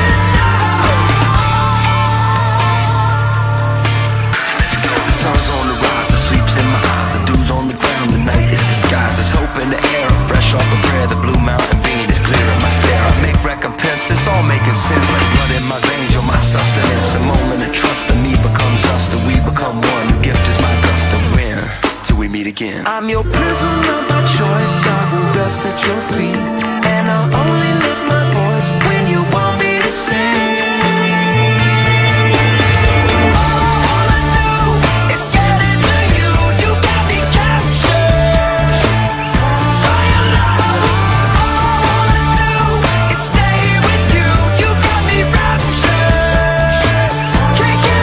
The sun's on the rise, it sleeps in my eyes. The dew's on the ground, the night is disguised. There's hope in the air, I'm fresh off a prayer. The blue mountain beam is clear in my stare. I make recompense, it's all making sense. Like blood in my veins, you're my sustenance. The moment of trust, the me becomes us, the we become one. The gift is my custom win, till we meet again. I'm your prisoner by choice, I will rest at your feet. And I'll only lift my voice when you want me to sing. Can't get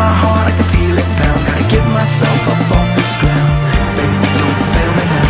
my heart, I can feel it pound. Gotta get myself up off this ground. Faith, don't fail me now.